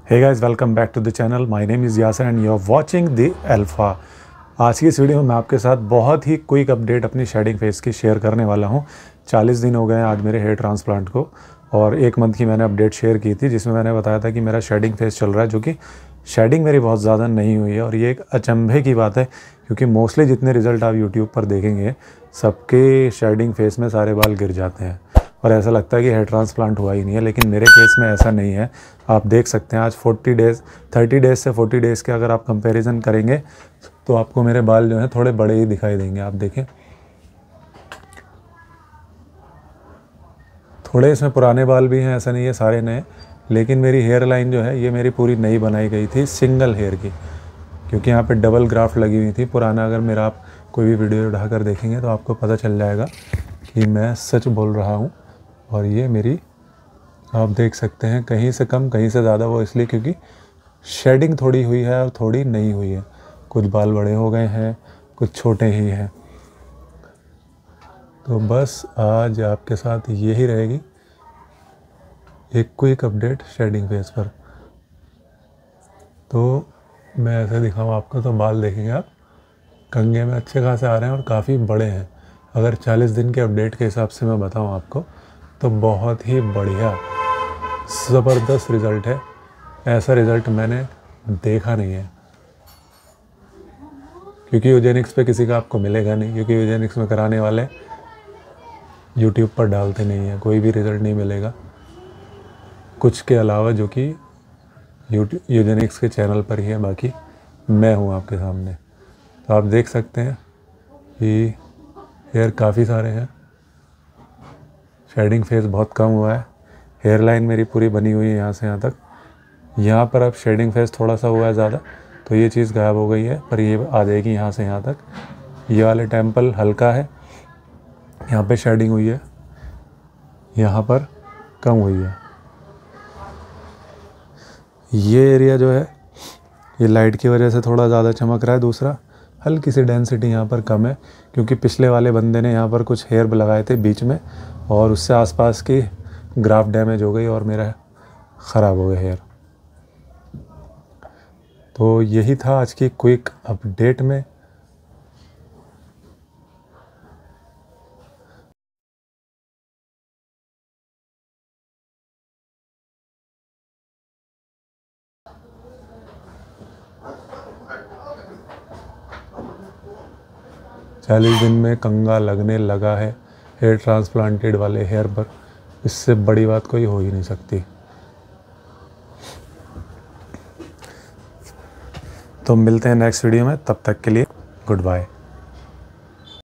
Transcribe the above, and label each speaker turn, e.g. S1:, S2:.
S1: Hey guys, welcome back to the channel. My name is Yasir and you are watching the alpha. आज की इस video में मैं आपके साथ बहुत ही क्विक अपडेट अपनी शेडिंग फेस की शेयर करने वाला हूं। 40 दिन हो गए हैं आज मेरे हेयर ट्रांसप्लांट को और 1 मंथ की मैंने अपडेट शेयर की थी जिसमें मैंने बताया था कि मेरा शेडिंग फेस चल रहा है, जो कि शेडिंग मेरी बहुत ज़्यादा नहीं हुई है। और ये एक अचंभे की बात है क्योंकि मोस्टली जितने रिज़ल्ट आप यूट्यूब पर देखेंगे सबके शेडिंग फेस में सारे बाल गिर जाते हैं और ऐसा लगता है कि हेयर ट्रांसप्लांट हुआ ही नहीं है, लेकिन मेरे केस में ऐसा नहीं है। आप देख सकते हैं आज 30 डेज़ से 40 डेज़ के अगर आप कंपैरिजन करेंगे तो आपको मेरे बाल जो हैं थोड़े बड़े ही दिखाई देंगे। आप देखें, थोड़े इसमें पुराने बाल भी हैं, ऐसा नहीं है सारे नए, लेकिन मेरी हेयर लाइन जो है ये मेरी पूरी नई बनाई गई थी सिंगल हेयर की, क्योंकि यहाँ पे डबल ग्राफ्ट लगी हुई थी। पुराना अगर मेरा आप कोई भी वीडियो उठाकर देखेंगे तो आपको पता चल जाएगा कि मैं सच बोल रहा हूँ। और ये मेरी आप देख सकते हैं कहीं से कम कहीं से ज़्यादा, वो इसलिए क्योंकि शेडिंग थोड़ी हुई है और थोड़ी नहीं हुई है। कुछ बाल बड़े हो गए हैं, कुछ छोटे ही हैं। तो बस आज आपके साथ यही रहेगी, एक क्विक अपडेट शेडिंग फेस पर। तो मैं ऐसे दिखाऊँ आपको तो बाल देखेंगे आप कंघे में अच्छे खासे आ रहे हैं और काफ़ी बड़े हैं। अगर 40 दिन के अपडेट के हिसाब से मैं बताऊँ आपको तो बहुत ही बढ़िया ज़बरदस्त रिज़ल्ट है। ऐसा रिज़ल्ट मैंने देखा नहीं है, क्योंकि यूजेनिक्स पे किसी का आपको मिलेगा नहीं, क्योंकि यूजेनिक्स में कराने वाले यूट्यूब पर डालते नहीं हैं। कोई भी रिज़ल्ट नहीं मिलेगा कुछ के अलावा जो कि यूजेनिक्स के चैनल पर ही है। बाकी मैं हूँ आपके सामने, तो आप देख सकते हैं कि हेयर काफ़ी सारे हैं, शेडिंग फेस बहुत कम हुआ है, हेयर लाइन मेरी पूरी बनी हुई है यहाँ से यहाँ तक। यहाँ पर अब शेडिंग फेस थोड़ा सा हुआ है ज़्यादा, तो ये चीज़ गायब हो गई है, पर ये आ जाएगी यहाँ से यहाँ तक। ये वाले टेम्पल हल्का है, यहाँ पे शेडिंग हुई है, यहाँ पर कम हुई है। ये एरिया जो है ये लाइट की वजह से थोड़ा ज़्यादा चमक रहा है। दूसरा, हल्की सी डेंसिटी यहाँ पर कम है, क्योंकि पिछले वाले बंदे ने यहाँ पर कुछ हेयर लगाए थे बीच में और उससे आसपास की ग्राफ डैमेज हो गई और मेरा ख़राब हो गया हेयर। तो यही था आज की क्विक अपडेट में। चालीस दिन में कंघा लगने लगा है हेयर ट्रांसप्लांटेड वाले हेयर पर। इससे बड़ी बात कोई हो ही नहीं सकती। तो मिलते हैं नेक्स्ट वीडियो में, तब तक के लिए गुड बाय।